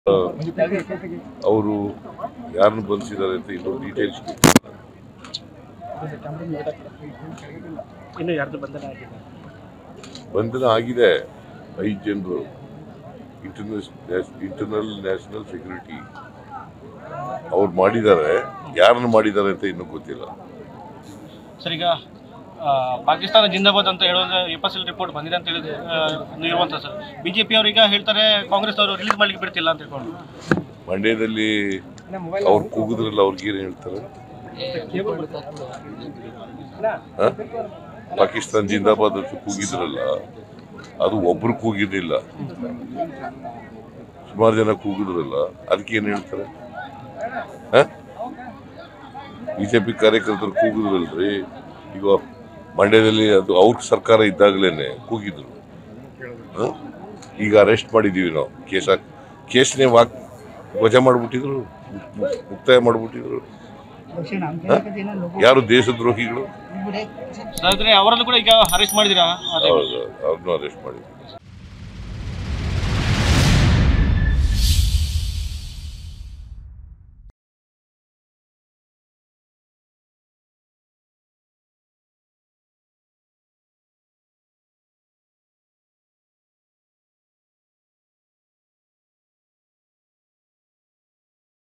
ಅವರು ಯಾರನ್ನು ಬಂಧಿಸಿದ್ದಾರೆ ಅಂತ ಇನ್ನೂ ಡೀಟೇಲ್ಸ್ ಬಂಧನ ಆಗಿದೆ. 5 ಜನರು ಇಂಟರ್ನಲ್ ನ್ಯಾಷನಲ್ ಸೆಕ್ಯೂರಿಟಿ ಅವ್ರು ಮಾಡಿದ್ದಾರೆ. ಯಾರನ್ನು ಮಾಡಿದ್ದಾರೆ ಅಂತ ಇನ್ನೂ ಗೊತ್ತಿಲ್ಲ ಸರ್. ಈಗ ಪಾಕಿಸ್ತಾನ ಜಿಂದಾಬಾದ್ ಅಂತ ಹೇಳೋದು FSL ರಿಪೋರ್ಟ್ ಬಂದಿದೆ ಅಂತ ಹೇಳಿದ್ರೆ ಇರುವಂತ ಸರ್, ಬಿಜೆಪಿ ಅವರು ಈಗ ಹೇಳ್ತಾರೆ ಕಾಂಗ್ರೆಸ್ ಅವರು ರಿಲೀಸ್ ಮಾಡ್ಲಿಕ್ಕೆ ಬಿಡ್ತಿಲ್ಲ ಅಂತ ಹೇಳ್ಕೊಂಡು. ಮಂಡ್ಯದಲ್ಲಿ ಅವ್ರು ಕೂಗಿದ್ರಲ್ಲ, ಅವ್ರಿಗೆ ಏನು ಹೇಳ್ತಾರೆ? ಪಾಕಿಸ್ತಾನ ಜಿಂದಾಬಾದ್ ಅಂತ ಕೂಗಿದ್ರಲ್ಲ, ಅದು ಒಬ್ರು ಕೂಗಿರ್ಲಿಲ್ಲ, ಸುಮಾರು ಜನ ಕೂಗಿದ್ರಲ್ಲ, ಅದಕ್ಕೆ ಏನು ಹೇಳ್ತಾರೆ? ಬಿಜೆಪಿ ಕಾರ್ಯಕರ್ತರು ಕೂಗಿದ್ರಲ್ರಿ. ಈಗ ಮಂಡ್ಯದಲ್ಲಿ ಅದು ಅವ್ರ ಸರ್ಕಾರ ಇದ್ದಾಗಲೇನೆ ಕೂಗಿದ್ರು. ಈಗ ಅರೆಸ್ಟ್ ಮಾಡಿದೀವಿ ನಾವು, ಕೇಸ್ನೇ ವಜಾ ಮಾಡಿಬಿಟ್ಟಿದ್ರು, ಮುಕ್ತಾಯ ಮಾಡಿಬಿಟ್ಟಿದ್ರು. ಯಾರು ದೇಶದ್ರೋಹಿಗಳು? ಅವರನ್ನು ಕೂಡ ಈಗ ಅರೆಸ್ಟ್ ಮಾಡಿದಿರಾ? ಹೌದು, ಅವ್ರನ್ನೂ ಅರೆಸ್ಟ್ ಮಾಡಿದ್ರು.